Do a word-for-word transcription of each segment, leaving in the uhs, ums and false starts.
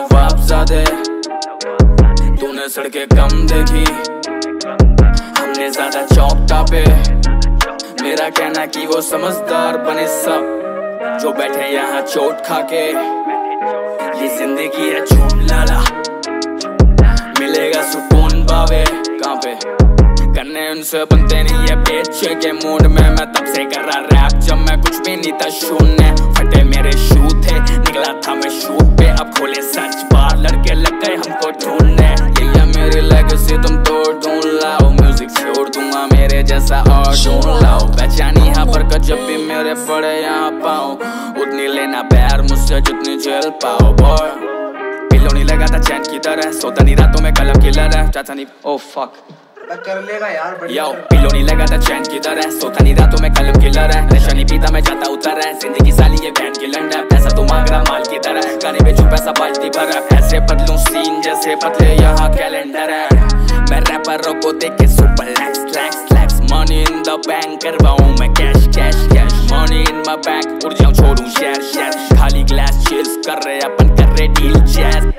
नवाबजादे, तूने सड़कें कम देखी, हमने ज्यादा चौक पे। मेरा कहना कि वो समझदार बने सब जो बैठे यहाँ चोट खाके। ये जिंदगी है झूठ लाला, मिलेगा सुकून बावे कहाँ पे। करने उनसे बनते नहीं है बेचे के मूड में। मैं तब से कर रहा रैप जब मैं कुछ भी नहीं था शून्य। फटे मेरे शू थे, निकला था मैं शूट पे। अब खोले सर्च बार, लड़के लग गए हमको ढूंढने। ये मेरी लेगेसी तुम तोड़ ढूंढ लाओ, म्यूजिक छोड़ दूंगा मेरे जैसा और ढूंढ लाओ। बेचैनी यहाँ पर का जब भी मेरे पड़े यहाँ पाओ, उतनी लेना प्यार मुझसे जितनी झेल पाओ। बॉय पिलो नहीं लगा था चैन की तरह, सोता नहीं रातों में कलम किलर है। चाचा नहीं ओ फक कर लेगा यार। यो पिलो नहीं लगा था चैन की तरह, सोता नहीं रातों में कलम किलर है। नशा नहीं पीता मैं जाता उतर है, जिंदगी साली ये बैंड की लंड है। पैसा तो मांग रहा माल की तरह, गाने बेचूं पैसा बाल्टी भर है। ऐसे बदलूं सीन जैसे बदले यहाँ कैलेंडर है। मैं रैपरों को देख के सुपर लैक्स लैक्स लैक्स, मनी इन द बैंक करवाऊं मैं cash cash cash. Money in my bag उड़ जाऊं छोड़ूं शहर शहर। खाली ग्लास चिल्स कर रहे अपन कर रहे डील जैज।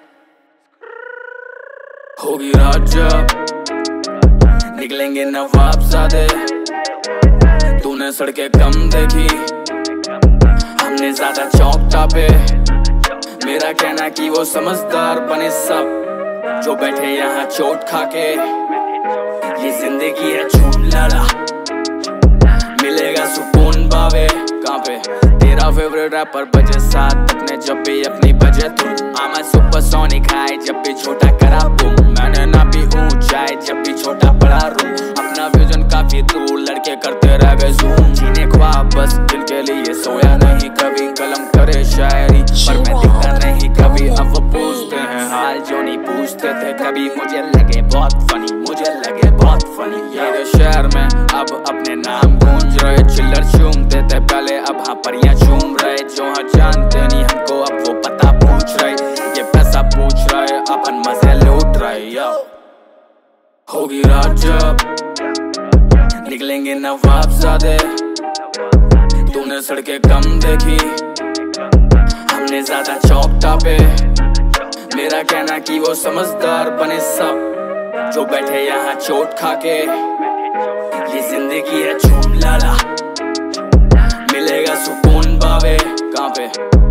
होगी रात जब निकलेंगे नवाबजादे, तूने सड़कें कम देखी, हमने ज्यादा चौक पे। मेरा कहना कि वो समझदार बने सब जो बैठे यहाँ चोट खाके। ये जिंदगी है झूठ लाला, मिलेगा सुकून बावे कहाँ पे। तेरा फेवरेट रैपर बजे साथ अपने जब भी अपनी बजे तू। आमा सुपरसोनिक हाई जब भी छोटा करा बूम। मैंने ना भी ऊंचाई जब भी छोटा बड़ा रूम। अपना विजन काफी दूर लड़के करते रह गए जूम। जीने ख्वाब बस जिनके लिए सोया नहीं कभी, कलम करे शायरी पर मैं दिखता नहीं कभी। अब वो पूछते हैं हाल जो नहीं पूछते थे कभी। मुझे लगे बहुत फनी, मुझे लगे बहुत फनी। मेरे शहर में अब अपने नाम गूंज रहे। चिल्लर चूमते थे पहले, अब हाँ परियां चूम रहे। जो हाँ जानते नहीं हमको अब वो पता पूछ रहे। ये पैसा पूछ रहे अपन मजे लूट रहे। यो होगी रात जब निकलेंगे नवाबजादे, तूने सड़कें कम देखी, हमने ज्यादा चौक पे। मेरा कहना कि वो समझदार बने सब जो बैठे यहाँ चोट खाके। ये जिंदगी है झूठ लाला, मिलेगा सुकून बावे कहाँ पे।